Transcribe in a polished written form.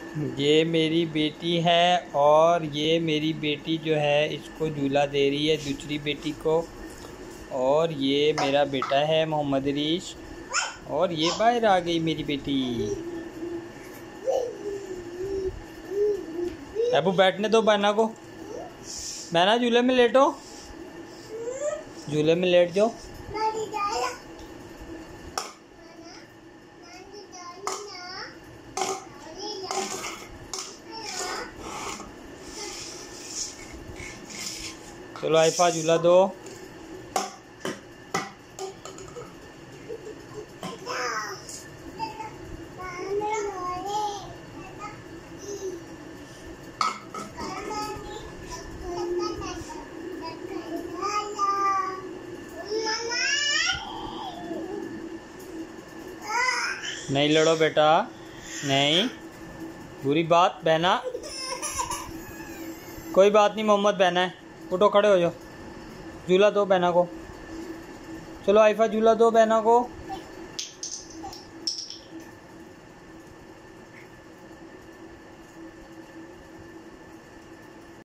ये मेरी बेटी है और ये मेरी बेटी जो है इसको झूला दे रही है दूसरी बेटी को। और ये मेरा बेटा है मोहम्मद रीश और ये बाहर आ गई मेरी बेटी। अबू बैठने दो बहना को। बहना झूले में लेटो, झूले में लेट जाओ। चलो आइफा झूला दो। नहीं लड़ो बेटा, नहीं, बुरी बात। बहना कोई बात नहीं, मोहम्मद बहना है, उठो खड़े हो जाओ। झूला दो बहना को। चलो आइफा झूला दो बहना को।